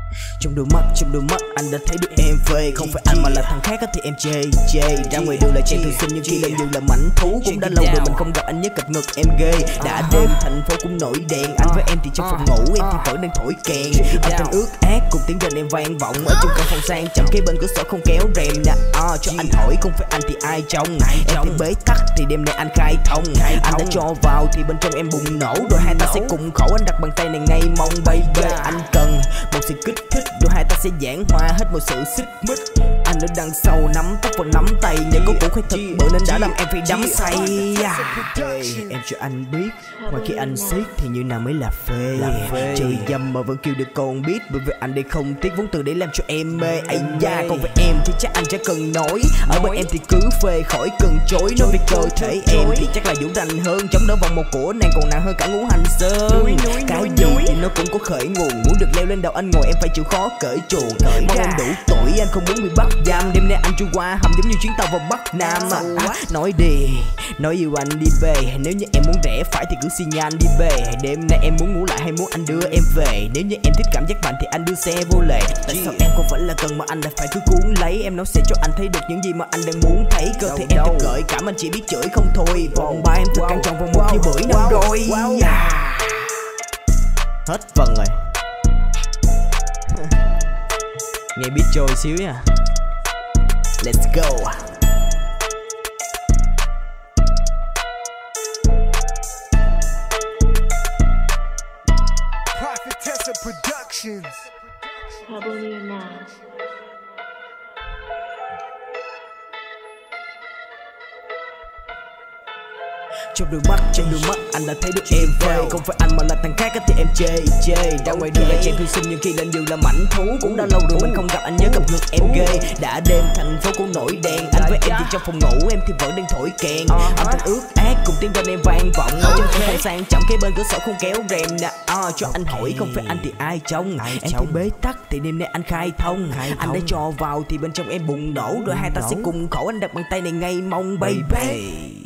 Trong đôi mắt anh đã thấy được em về. Không phải anh mà là thằng khác thì em chê. Ra ngoài đường là chàng thư sinh nhưng khi lên đường là mảnh thú. Cũng đã lâu rồi mình không gặp anh nhớ cặp ngực em ghê. Đã đêm thành phố cũng nổi đèn. Anh với em thì trong phòng ngủ, em thì vẫn đang thổi kèn. Âm thanh ướt át cùng tiếng rên em vang vọng ở trong căn phòng sang chậm kế bên cửa sổ không kéo rèm nè. Cho anh hỏi không phải anh thì ai trong. Em thì bế tắc thì đêm nay anh khai thông. Anh đã cho vào thì bên trong em bùng nổ. Rồi hai ta sẽ cùng khổ, anh đặt bàn tay này ngay mong baby. Anh cần một sự kích thích, rồi hai ta sẽ giảng hòa hết mọi sự xích mích. Anh ở đằng sau nắm tóc và nắm tay, nhờ có cũ khai thật bự nên đã làm em phải đắm say. Em cho anh biết, ngoài khi anh siết thì như nào mới là phê. Chơi dâm mà vẫn kêu được con biết, bởi vì anh đây không tiếc vốn từ để làm cho em mê. Ây da, còn với em thì chắc anh chẳng cần nói. Ở bên em thì cứ phê khỏi cần chối. Nói về cơ thể em thì chắc là vũ rành hơn, chống đỡ vòng một của nàng còn nặng hơn cả ngũ hành sơn. Cái gì thì nó cũng có khởi nguồn, muốn được leo lên đầu anh ngồi em phải chịu khó cởi chuồng. Mong em đủ tuổi anh không muốn bị bắt giam, đêm nay anh trôi qua hầm giống như chuyến tàu vào Bắc Nam. Nói đi, nói yêu anh đi về. Nếu như em muốn rẽ phải thì cứ xi nhan đi về. Đêm nay em muốn ngủ lại hay muốn anh đưa em về. Nếu như em thích cảm giác mạnh thì anh đưa xe vô lệ. Tại sao em không phải là cần mà anh đã phải cứ cuốn lấy. Em nói sẽ cho anh thấy được những gì mà anh đang muốn thấy. Cơ thể em thật gợi cảm anh chỉ biết chửi không thôi. Vòng ba em thật căng tròn vòng một như bưởi năm rồi. Hết phần rồi. Nghe beat trôi xíu nha. Let's go. Prophetessa Productions. Probably now. Trong đôi mắt anh đã thấy được em về. Không phải anh mà là thằng khác thì em chê. Ra ngoài đường là chàng thư sinh nhưng khi lên đường là mảnh thú. Cũng đã lâu rồi mình không gặp anh nhớ cặp ngực em ghê. Đã đêm thành phố cũng nổi đèn. Anh với em thì trong phòng ngủ, em thì vẫn đang thổi kèn. Âm thanh ướt át cùng tiếng rên em vang vọng ở trong căn phòng sang chậm kế bên cửa sổ không kéo rèm nè. Cho anh hỏi không phải anh thì ai trong. Em thì bế tắc thì đêm nay anh khai thông. Anh đã cho vào thì bên trong em bùng nổ. Rồi hai ta sẽ cùng khổ, anh đặt bàn tay này ngay mong baby.